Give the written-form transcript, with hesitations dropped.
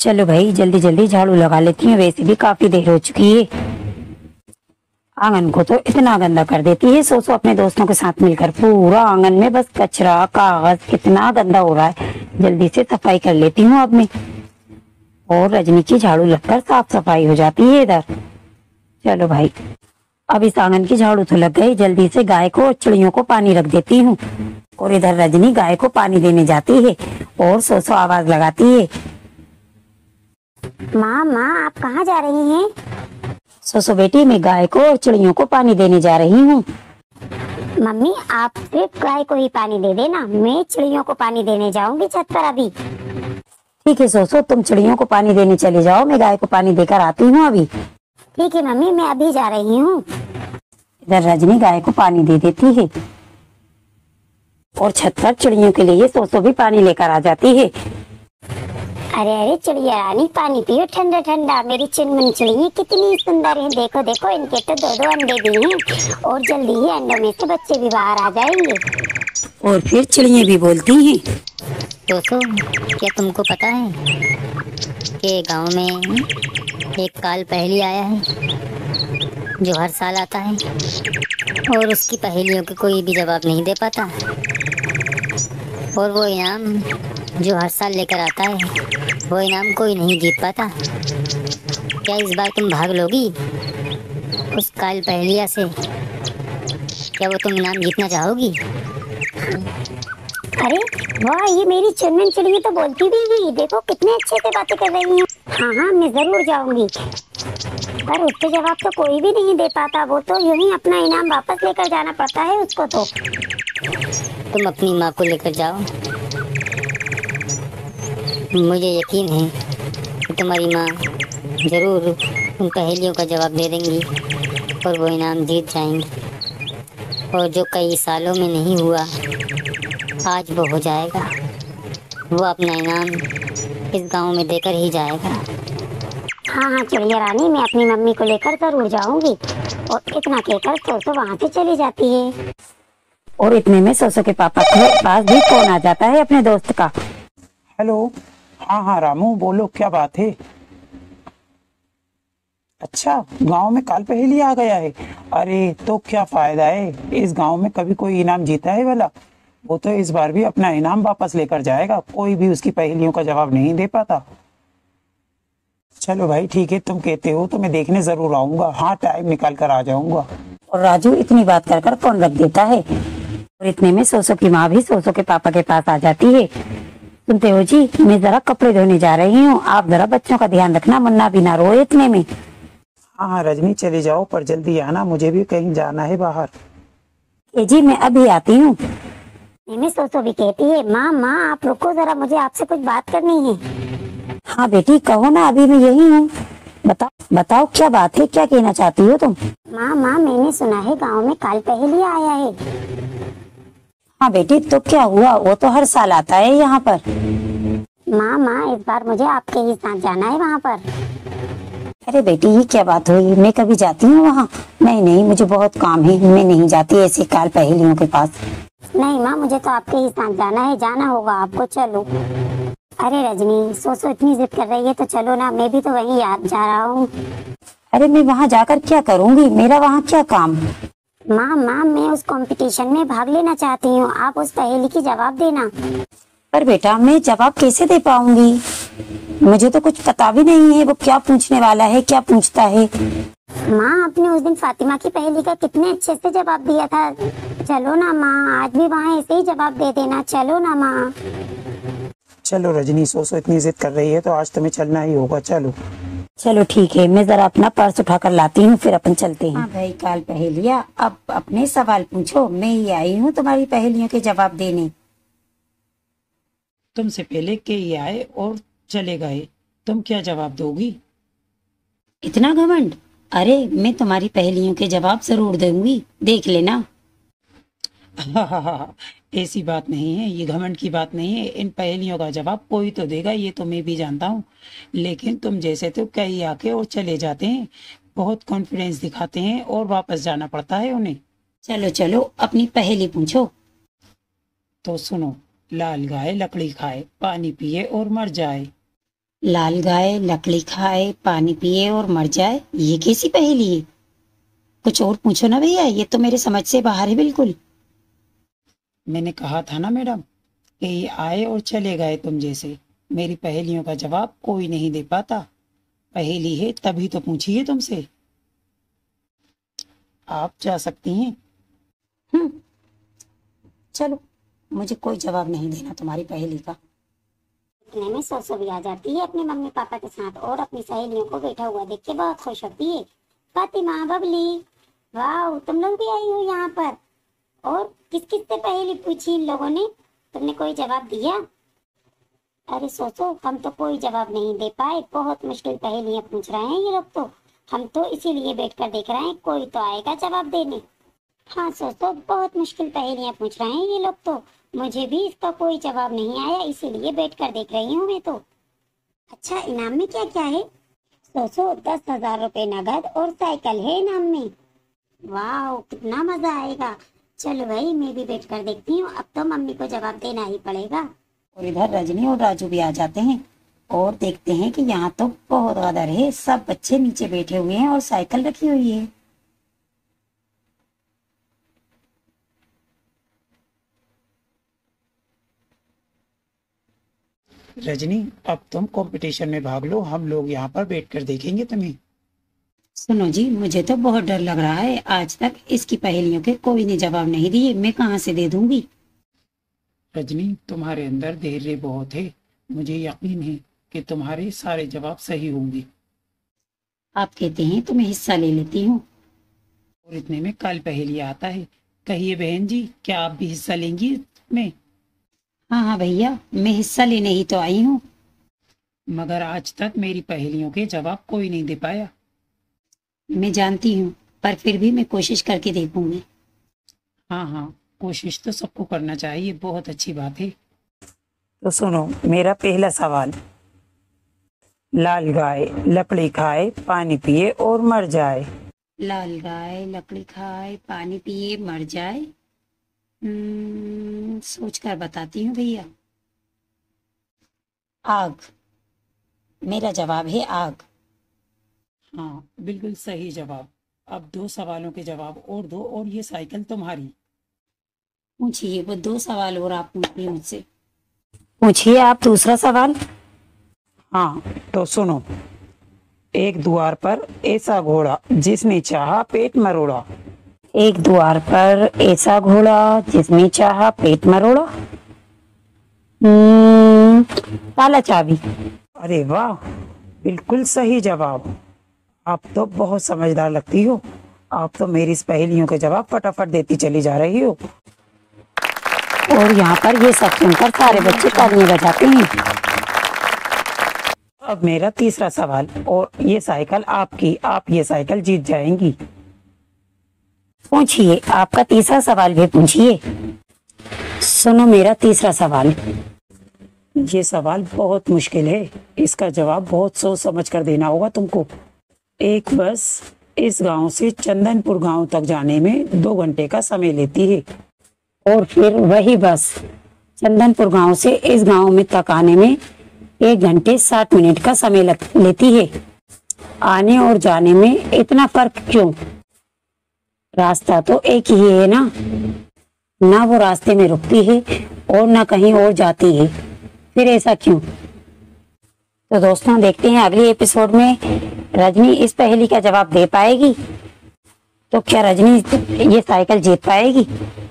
चलो भाई जल्दी जल्दी झाड़ू लगा लेती हूँ, वैसे भी काफी देर हो चुकी है। आंगन को तो इतना गंदा कर देती है सोसो अपने दोस्तों के साथ मिलकर। पूरा आंगन में बस कचरा कागज, कितना गंदा हो रहा है। जल्दी से सफाई कर लेती हूँ अब मैं, और रजनी की झाड़ू लगकर साफ सफाई हो जाती है इधर। चलो भाई अब इस आंगन की झाड़ू तो लग गई, जल्दी से गाय को और चिड़ियों को पानी रख देती हूँ। और इधर रजनी गाय को पानी देने जाती है और सोसो आवाज लगाती है, माँ माँ आप कहाँ जा रही हैं? सोसो बेटी मैं गाय को और चिड़ियों को पानी देने जा रही हूँ। मम्मी आप सिर्फ गाय को ही पानी दे देना, मैं चिड़ियों को पानी देने जाऊंगी छत पर अभी। ठीक है सोसो, तुम चिड़ियों को पानी देने चले जाओ, मैं गाय को पानी देकर आती हूँ अभी। ठीक है मम्मी मैं अभी जा रही हूँ। इधर रजनी गाय को पानी दे देती है और छत पर चिड़ियों के लिए सोसो भी पानी लेकर आ जाती है। अरे अरे चिड़िया रानी पानी पियो ठंडा ठंडा, मेरी चिनमुन चिड़िया कितनी सुंदर है, देखो देखो इनके तो दो दो अंडे भी हैं और जल्दी ही अंडों में से बच्चे भी बाहर आ जाएंगे। और फिर चिड़िया भी बोलती हैं, दोस्तों क्या तुमको पता है कि गांव में एक काल पहेली आया है जो हर साल आता है और उसकी पहेलियों के कोई भी जवाब नहीं दे पाता, और वो इनाम जो हर साल लेकर आता है वो इनाम कोई नहीं जीत पाता। क्या इस बार तुम भाग लोगी उस काल पहेलिया से? क्या वो तुम इनाम जीतना चाहोगी? अरे वाह ये मेरी चिनमुन चिड़िया तो बोलती भी नहीं, देखो कितने अच्छे से बातें कर रही हैं। हाँ हाँ मैं जरूर जाऊंगी, पर उसके जवाब तो कोई भी नहीं दे पाता, वो तो यूं ही अपना इनाम वापस लेकर जाना पड़ता है उसको। तो तुम अपनी माँ को लेकर जाओ, मुझे यकीन है कि तुम्हारी माँ ज़रूर उन पहेलियों का जवाब दे देंगी और वो इनाम जीत जाएंगी, और जो कई सालों में नहीं हुआ आज वो हो जाएगा। वो अपना इनाम इस गांव में देकर ही जाएगा। हाँ हाँ चिड़िया रानी मैं अपनी मम्मी को लेकर जरूर जाऊंगी। और इतना कहकर सोसो वहाँ से चली जाती है। और इतने में सोसो के पापा के पास भी फोन आ जाता है अपने दोस्त का। हेलो, हाँ हाँ रामू बोलो, क्या बात है? अच्छा गांव में काल पहेली आ गया है। अरे तो क्या फायदा है, इस गांव में कभी कोई इनाम जीता है वाला? वो तो इस बार भी अपना इनाम वापस लेकर जाएगा, कोई भी उसकी पहेलियों का जवाब नहीं दे पाता। चलो भाई ठीक है, तुम कहते हो तो मैं देखने जरूर आऊंगा। हाँ टाइम निकाल कर आ जाऊंगा। और राजू इतनी बात कर कर फोन रख देता है। और इतने में सोसो की माँ भी सोसो के पापा के पास आ जाती है। सुनते हो जी, मैं जरा कपड़े धोने जा रही हूँ, आप जरा बच्चों का ध्यान रखना, मुन्ना भी ना रोए इतने में। हाँ हाँ रजनी चले जाओ, पर जल्दी आना, मुझे भी कहीं जाना है बाहर। जी मैं अभी आती हूँ। मैं सोसो भी कहती है, माँ माँ आप रुको जरा, मुझे आपसे कुछ बात करनी है। हाँ बेटी कहो ना, अभी मैं यही हूँ, बताओ बताओ क्या बात है, क्या कहना चाहती हो तुम? माँ माँ मैंने सुना है गांव में काल पहेलिया आया है। हाँ बेटी तो क्या हुआ, वो तो हर साल आता है यहाँ पर। माँ माँ इस बार मुझे आपके ही साथ जाना है वहाँ पर। अरे बेटी ये क्या बात हुई, मैं कभी जाती हूँ वहाँ? नहीं नहीं मुझे बहुत काम है, मैं नहीं जाती ऐसी काल पहेलियों के पास। नहीं माँ मुझे तो आपके ही साथ जाना है, जाना होगा आपको, चलो। अरे रजनी सोसो इतनी जिद कर रही है तो चलो ना, मैं भी तो वहीं जा रहा हूँ। अरे मैं वहाँ जाकर क्या करूँगी, मेरा वहाँ क्या काम? माँ माँ मैं उस कंपटीशन में भाग लेना चाहती हूँ, आप उस पहेली की जवाब देना। पर बेटा मैं जवाब कैसे दे पाऊंगी, मुझे तो कुछ पता भी नहीं है वो क्या पूछने वाला है, क्या पूछता है। माँ आपने उस दिन फातिमा की पहेली का कितने अच्छे से जवाब दिया था, चलो ना माँ, आज भी वहाँ ऐसे ही जवाब दे देना, चलो ना माँ। चलो रजनी, सोसो इतनी जिद कर रही है तो आज तुम्हें चलना ही होगा, चलो। चलो ठीक है, मैं जरा अपना पर्स उठा कर लाती हूँ, फिर अपन चलते हैं। हाँ भाई काल पहेलिया, अब अपने सवाल पूछो, मैं ही आई हूँ तुम्हारी पहेलियों के जवाब देने। तुमसे पहले के ही आए और चले गए, तुम क्या जवाब दोगी? इतना घमंड? अरे मैं तुम्हारी पहेलियों के जवाब जरूर दूंगी, देख लेना। ऐसी बात नहीं है, ये घमंड की बात नहीं है, इन पहेलियों का जवाब कोई तो देगा, ये तो मैं भी जानता हूँ। लेकिन तुम जैसे तो कई आके और चले जाते हैं, बहुत कॉन्फिडेंस दिखाते हैं और वापस जाना पड़ता है उन्हें। चलो चलो अपनी पहेली पूछो। तो सुनो, लाल गाय लकड़ी खाए, पानी पिए और मर जाए। लाल गाय लकड़ी खाए पानी पिए और मर जाए, ये कैसी पहेली है? कुछ और पूछो ना भैया, ये तो मेरे समझ से बाहर है बिल्कुल। मैंने कहा था ना मैडम कि ये आए और चले गए तुम जैसे। मेरी पहेलियों का जवाब कोई नहीं दे पाता। पहेली है तभी तो पूछी है तुमसे। आप जा सकती हैं। चलो, मुझे कोई जवाब नहीं देना तुम्हारी पहेली का। इतने में सोसो भी आ जाती है अपने मम्मी पापा के साथ और अपनी सहेलियों को बैठा हुआ देख के बहुत खुश होती है। फातिमा, बबली, वाह तुम लोग भी आई हो यहाँ पर। और किस किस से पहेली पूछी इन लोगों ने? तुमने कोई जवाब दिया? अरे सोचो, हम तो कोई जवाब नहीं दे पाए। बहुत मुश्किल पहेलियां पूछ रहे हैं ये लोग तो। हम तो इसीलिए बैठ कर देख रहे हैं, कोई तो आएगा जवाब देने। हाँ सोचो, बहुत मुश्किल पहेलियां पूछ रहे हैं ये लोग तो। मुझे भी इसका कोई जवाब नहीं आया, इसीलिए बैठ कर देख रही हूँ मैं तो। अच्छा, इनाम में क्या क्या है? सोचो, 10,000 रुपए नगद और साइकिल है इनाम में। वाह, कितना मजा आएगा। चलो भाई, मैं भी बैठ कर देखती हूँ। अब तो मम्मी को जवाब देना ही पड़ेगा। और इधर रजनी और राजू भी आ जाते हैं और देखते हैं कि यहाँ तो बहुत गदर है। सब बच्चे नीचे बैठे हुए हैं और साइकिल रखी हुई है। रजनी, अब तुम कंपटीशन में भाग लो, हम लोग यहाँ पर बैठकर देखेंगे तुम्हें। सुनो जी, मुझे तो बहुत डर लग रहा है। आज तक इसकी पहेलियों के कोई ने जवाब नहीं दिए, मैं कहाँ से दे दूंगी? रजनी, तुम्हारे अंदर धैर्य बहुत है। मुझे यकीन है कि तुम्हारे सारे जवाब सही होंगे। आप कहते हैं तो मैं हिस्सा ले लेती हूँ। और इतने में कल पहेली आता है। कहिए बहन जी, क्या आप भी हिस्सा लेंगी इसमें? हाँ हाँ भैया, मैं हिस्सा लेने ही तो आई हूँ। मगर आज तक मेरी पहेलियों के जवाब कोई नहीं दे पाया। मैं जानती हूँ, पर फिर भी मैं कोशिश करके देखूंगी। हाँ हाँ, कोशिश तो सबको करना चाहिए, बहुत अच्छी बात है। तो सुनो, मेरा पहला सवाल। लाल गाय लकड़ी खाए पानी पिए और मर जाए। लाल गाय लकड़ी खाए पानी पिए मर जाए। सोच कर बताती हूँ भैया। आग। मेरा जवाब है आग। हाँ, बिल्कुल सही जवाब। अब 2 सवालों के जवाब और दो और ये साइकिल तुम्हारी। पूछिए, वो 2 सवाल और आप पूछिए मुझसे। पूछिए आप दूसरा सवाल। हाँ, तो सुनो। एक द्वार पर ऐसा घोड़ा जिसने चाहा पेट मरोड़ा। एक द्वार पर ऐसा घोड़ा जिसने चाहा पेट मरोड़ा। ताला चाबी। अरे वाह, बिल्कुल सही जवाब। आप तो बहुत समझदार लगती हो। आप तो मेरी इस पहेलियों के जवाब फटाफट देती चली जा रही हो। और यहाँ पर ये सब सुनकर सारे बच्चे तालियां बजाते हैं। अब मेरा तीसरा सवाल, और ये साइकिल आपकी। आप ये साइकिल जीत जाएंगी। पूछिए, आपका तीसरा सवाल भी पूछिए। सुनो मेरा तीसरा सवाल। ये सवाल बहुत मुश्किल है, इसका जवाब बहुत सोच समझ कर देना होगा तुमको। एक बस इस गांव से चंदनपुर गांव तक जाने में 2 घंटे का समय लेती है। और फिर वही बस चंदनपुर गांव से इस गांव में तक आने में 1 घंटे 60 मिनट का समय लेती है। आने और जाने में इतना फर्क क्यों? रास्ता तो एक ही है ना वो रास्ते में रुकती है और ना कहीं और जाती है। फिर ऐसा क्यों? तो दोस्तों, देखते हैं अगले एपिसोड में रजनी इस पहेली का जवाब दे पाएगी। तो क्या रजनी ये साइकिल जीत पाएगी?